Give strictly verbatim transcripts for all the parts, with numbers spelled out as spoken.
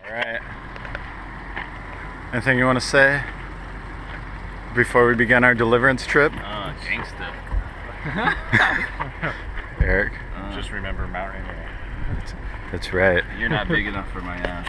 Alright. Anything you want to say before we begin our deliverance trip? Oh, gangsta. Eric? Uh, Just remember Mount Rainier. That's right. You're not big enough for my ass.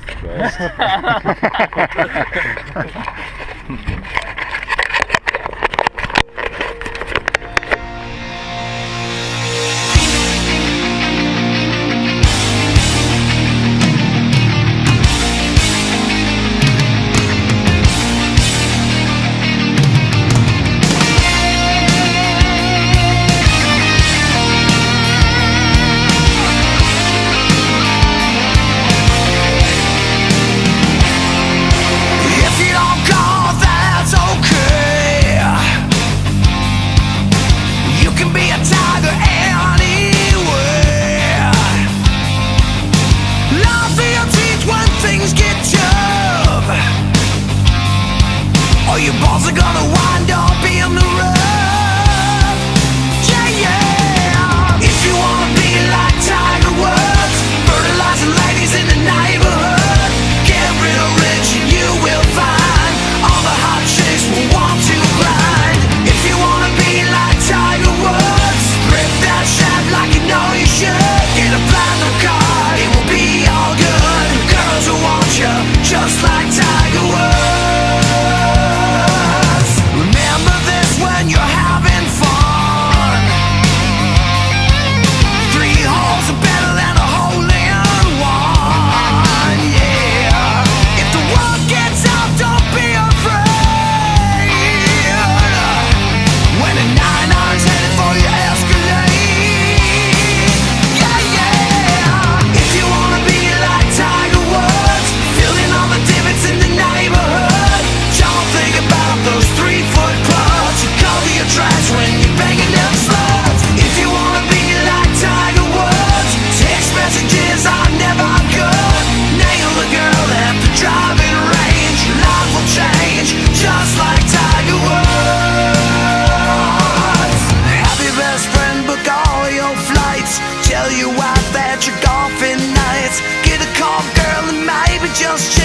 Your balls are gonna wind up in the rough. Yeah, yeah. If you wanna be like Tiger Woods, fertilizing ladies in the neighborhood, get real rich and you will find all the hot chicks will want to grind. If you wanna be like Tiger Woods, rip that shaft like you know you should. Get a platinum card, it will be all good. Girls will want you just like Tiger Woods. Tell your wife that you're golfing nights. Get a call, girl, and maybe just